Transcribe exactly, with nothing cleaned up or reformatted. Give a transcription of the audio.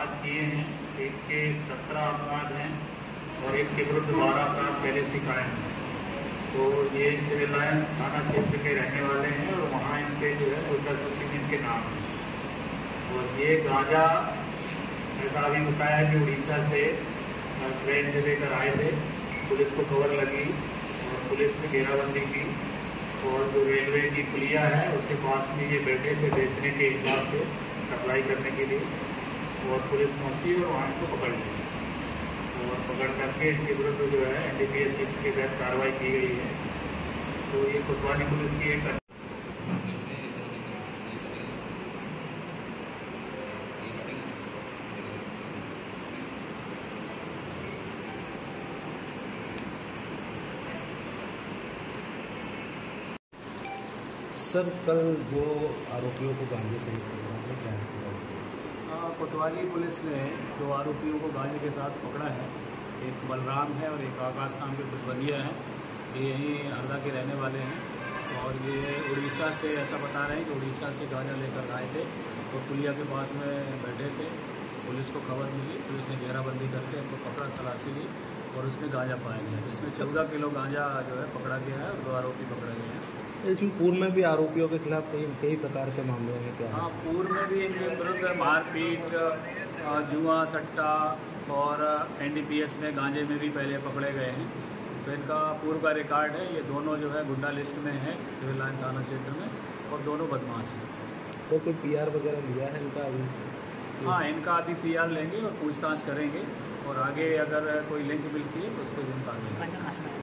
अपराध किए हैं। एक के सत्रह अपराध हैं और एक के विरुद्ध बारह अपराध पहले से कायम हैं। तो ये सिविल लाइन थाना क्षेत्र के रहने वाले हैं और वहाँ इनके जो है वोटर सूची में इनके नाम हैं। और ये गांजा ऐसा अभी बताया कि उड़ीसा से ट्रेन से लेकर आए थे। पुलिस को खबर लगी और पुलिस ने घेराबंदी की और जो रेलवे की पुलिया है उसके पास में ये बैठे थे बेचने के हिसाब से, सप्लाई करने के लिए। और पुलिस पहुंची और वहाँ इनको पकड़ लिया और पकड़ करके इसके विरुद्ध जो है N D P S act के तहत कार्रवाई की गई है। तो ये कोतवाली पुलिस की एक सर, कल दो आरोपियों को गांजे सहित पकड़ा है, क्या है? कोतवाली पुलिस ने दो आरोपियों को गांजे के साथ पकड़ा है। एक बलराम है और एक आकाश नाम के कुछ बंदिया हैं। ये यहीं हरदा के रहने वाले हैं और ये उड़ीसा से, ऐसा बता रहे हैं कि उड़ीसा से गांजा लेकर आए थे तो पुलिया के पास में बैठे थे। पुलिस को खबर मिली, पुलिस ने घेराबंदी करके इनको पकड़ा, तलाशी ली और उसमें गांजा पाया गया, जिसमें चौदह किलो गांजा जो है पकड़ा गया है और दो आरोपी पकड़े गए हैं। इसमें पूर्व में भी आरोपियों के खिलाफ कई कई प्रकार के मामले हैं क्या? हाँ, पूर्व में भी इनके विरुद्ध मारपीट, जुआ, सट्टा और एन डी पी एस में गांजे में भी पहले पकड़े गए हैं। तो इनका पूर्व का रिकॉर्ड है। ये दोनों जो है गुंडा लिस्ट में है सिविल लाइन थाना क्षेत्र में और दोनों बदमाश हैं। तो कोई पी आर वगैरह लिया है इनका अभी? हाँ, इनका अभी पी आर लेंगे और पूछताछ करेंगे और आगे अगर कोई लिंक मिलती है तो उसको जिनका